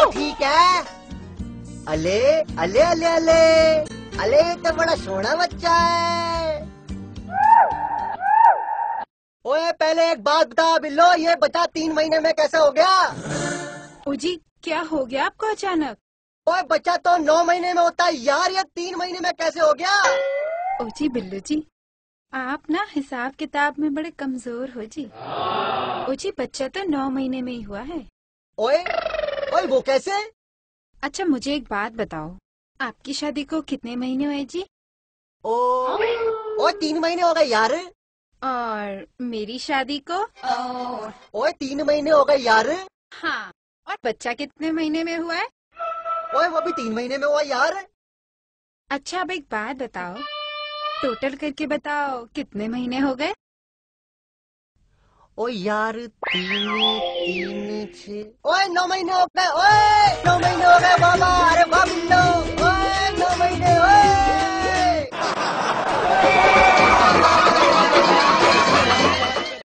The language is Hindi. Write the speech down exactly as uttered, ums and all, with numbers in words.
ठीक है। अले अले अले अले अले तो बड़ा सोना बच्चा है। ओए पहले एक बात बता बिल्लो, ये बच्चा तीन महीने में कैसे हो गया? ओ जी, क्या हो गया आपको अचानक? ओए बच्चा तो नौ महीने में होता है यार, ये तीन महीने में कैसे हो गया? ओ जी बिल्लू जी, आप ना हिसाब किताब में बड़े कमजोर हो जी। ओ जी, बच्चा तो नौ महीने में ही हुआ है। ओए ओए वो कैसे? अच्छा मुझे एक बात बताओ, आपकी शादी को कितने महीने हुए जी? ओ ओए तीन महीने हो गए यार। और मेरी शादी को? ओए तीन महीने हो गए यार। हाँ, और बच्चा कितने महीने में हुआ है? ओए वो भी तीन महीने में हुआ यार। अच्छा अब एक बात बताओ, टोटल करके बताओ कितने महीने हो गए? ओ यार तीन तीन छः, ओए नौ महीने हो गए, ओए नौ महीने